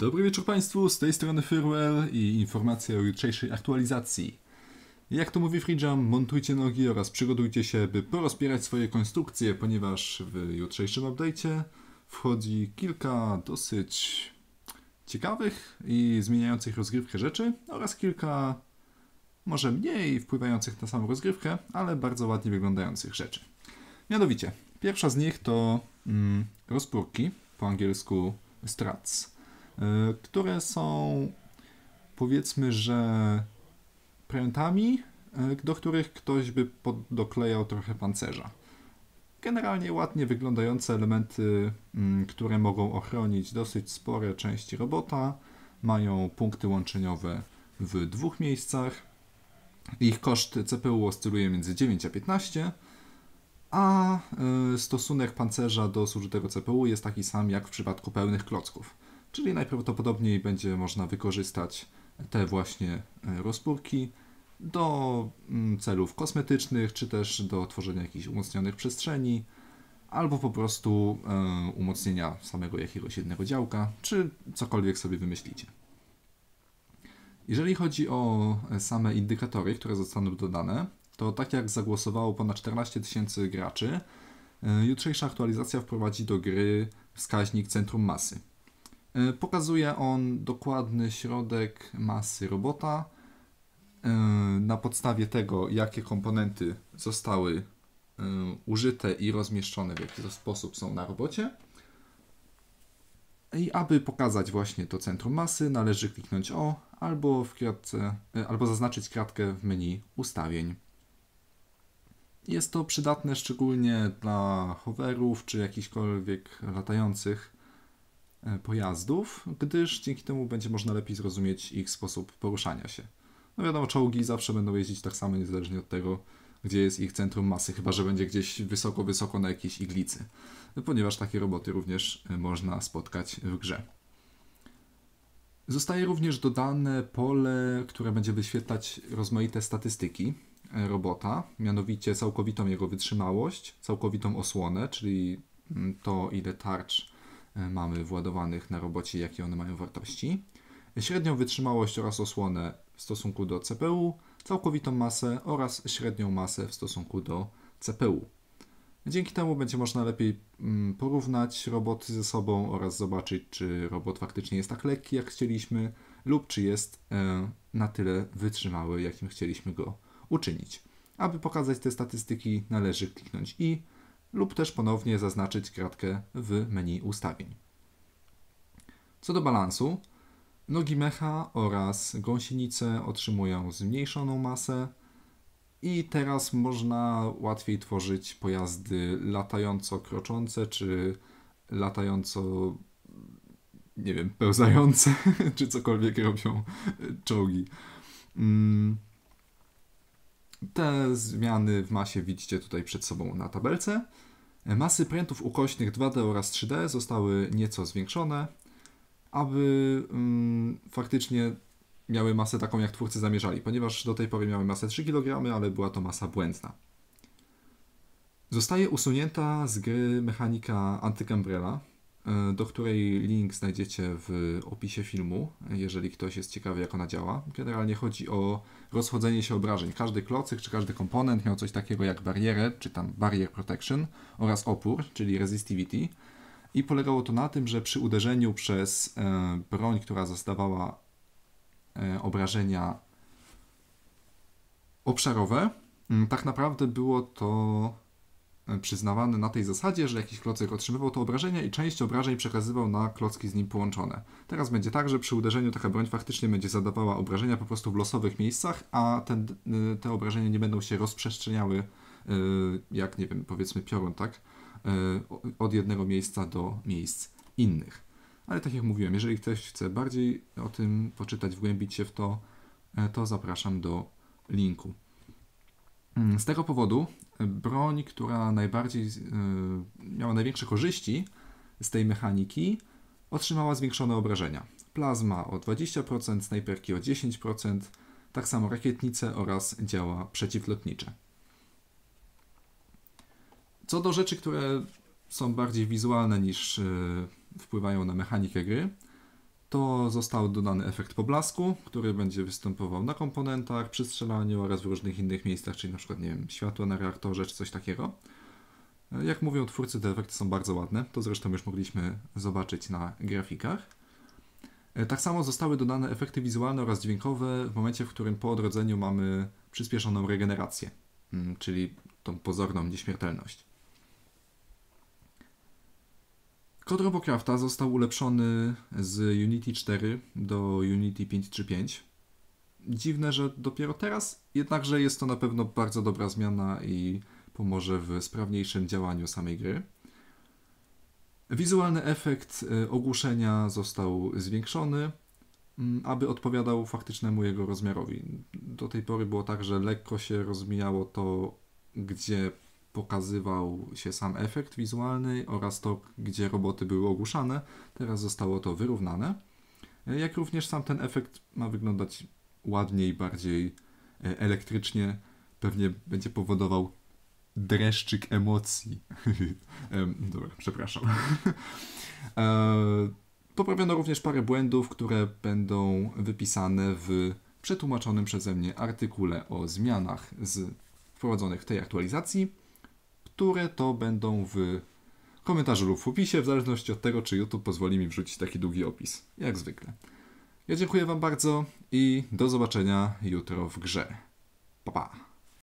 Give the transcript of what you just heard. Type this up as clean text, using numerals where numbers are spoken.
Dobry wieczór Państwu, z tej strony Firewell i informacja o jutrzejszej aktualizacji. Jak to mówi FreeJam, montujcie nogi oraz przygotujcie się, by porozpierać swoje konstrukcje, ponieważ w jutrzejszym update'cie wchodzi kilka dosyć ciekawych i zmieniających rozgrywkę rzeczy oraz kilka może mniej wpływających na samą rozgrywkę, ale bardzo ładnie wyglądających rzeczy. Mianowicie, pierwsza z nich to rozpórki, po angielsku struts, które są, powiedzmy, że prętami, do których ktoś by doklejał trochę pancerza. Generalnie ładnie wyglądające elementy, które mogą ochronić dosyć spore części robota, mają punkty łączeniowe w dwóch miejscach. Ich koszt CPU oscyluje między 9 a 15, a stosunek pancerza do zużytego CPU jest taki sam jak w przypadku pełnych klocków. Czyli najprawdopodobniej będzie można wykorzystać te właśnie rozpórki do celów kosmetycznych, czy też do tworzenia jakichś umocnionych przestrzeni, albo po prostu umocnienia samego jakiegoś jednego działka, czy cokolwiek sobie wymyślicie. Jeżeli chodzi o same indykatory, które zostaną dodane, to tak jak zagłosowało ponad 14 000 graczy, jutrzejsza aktualizacja wprowadzi do gry wskaźnik centrum masy. Pokazuje on dokładny środek masy robota na podstawie tego, jakie komponenty zostały użyte i rozmieszczone, w jaki sposób są na robocie. I aby pokazać właśnie to centrum masy, należy kliknąć O albo zaznaczyć kratkę w menu ustawień. Jest to przydatne szczególnie dla hoverów czy jakichkolwiek latających pojazdów, gdyż dzięki temu będzie można lepiej zrozumieć ich sposób poruszania się. No wiadomo, czołgi zawsze będą jeździć tak samo, niezależnie od tego, gdzie jest ich centrum masy, chyba że będzie gdzieś wysoko, wysoko na jakiejś iglicy, ponieważ takie roboty również można spotkać w grze. Zostaje również dodane pole, które będzie wyświetlać rozmaite statystyki robota, mianowicie całkowitą jego wytrzymałość, całkowitą osłonę, czyli to, ile tarcz mamy władowanych na robocie, jakie one mają wartości, średnią wytrzymałość oraz osłonę w stosunku do CPU, całkowitą masę oraz średnią masę w stosunku do CPU. Dzięki temu będzie można lepiej porównać roboty ze sobą oraz zobaczyć, czy robot faktycznie jest tak lekki, jak chcieliśmy, lub czy jest na tyle wytrzymały, jakim chcieliśmy go uczynić. Aby pokazać te statystyki, należy kliknąć I lub też ponownie zaznaczyć kratkę w menu ustawień. Co do balansu, nogi mecha oraz gąsienice otrzymują zmniejszoną masę i teraz można łatwiej tworzyć pojazdy latająco kroczące, czy latająco, nie wiem, pełzające, czy cokolwiek robią czołgi. Te zmiany w masie widzicie tutaj przed sobą na tabelce. Masy prętów ukośnych 2D oraz 3D zostały nieco zwiększone, aby faktycznie miały masę taką, jak twórcy zamierzali, ponieważ do tej pory miały masę 3 kg, ale była to masa błędna. Zostaje usunięta z gry mechanika Anti-Gambrela, do której link znajdziecie w opisie filmu, jeżeli ktoś jest ciekawy, jak ona działa. Generalnie chodzi o rozchodzenie się obrażeń. Każdy klocyk czy każdy komponent miał coś takiego jak barierę, czy tam barrier protection oraz opór, czyli resistivity. I polegało to na tym, że przy uderzeniu przez broń, która zadawała obrażenia obszarowe, tak naprawdę było to przyznawane na tej zasadzie, że jakiś klocek otrzymywał to obrażenia i część obrażeń przekazywał na klocki z nim połączone. Teraz będzie tak, że przy uderzeniu taka broń faktycznie będzie zadawała obrażenia po prostu w losowych miejscach, a te obrażenia nie będą się rozprzestrzeniały jak, nie wiem, powiedzmy piorun, tak? Od jednego miejsca do miejsc innych. Ale tak jak mówiłem, jeżeli ktoś chce bardziej o tym poczytać, wgłębić się w to, to zapraszam do linku. Z tego powodu broń, która miała największe korzyści z tej mechaniki, otrzymała zwiększone obrażenia. Plazma o 20%, snajperki o 10%, tak samo rakietnice oraz działa przeciwlotnicze. Co do rzeczy, które są bardziej wizualne niż wpływają na mechanikę gry, to został dodany efekt poblasku, który będzie występował na komponentach, przy strzelaniu oraz w różnych innych miejscach, czyli na przykład, nie wiem, światło na reaktorze czy coś takiego. Jak mówią twórcy, te efekty są bardzo ładne, to zresztą już mogliśmy zobaczyć na grafikach. Tak samo zostały dodane efekty wizualne oraz dźwiękowe w momencie, w którym po odrodzeniu mamy przyspieszoną regenerację, czyli tą pozorną nieśmiertelność. Kod Robocrafta został ulepszony z Unity 4 do Unity 5.3.5. Dziwne, że dopiero teraz, jednakże jest to na pewno bardzo dobra zmiana i pomoże w sprawniejszym działaniu samej gry. Wizualny efekt ogłuszenia został zwiększony, aby odpowiadał faktycznemu jego rozmiarowi. Do tej pory było tak, że lekko się rozmijało to, gdzie pokazywał się sam efekt wizualny oraz to, gdzie roboty były ogłuszane. Teraz zostało to wyrównane. Jak również sam ten efekt ma wyglądać ładniej, bardziej elektrycznie. Pewnie będzie powodował dreszczyk emocji. Dobra, przepraszam. Poprawiono również parę błędów, które będą wypisane w przetłumaczonym przeze mnie artykule o zmianach wprowadzonych w tej aktualizacji, które to będą w komentarzu lub w opisie, w zależności od tego, czy YouTube pozwoli mi wrzucić taki długi opis, jak zwykle. Ja dziękuję Wam bardzo i do zobaczenia jutro w grze. Pa, pa!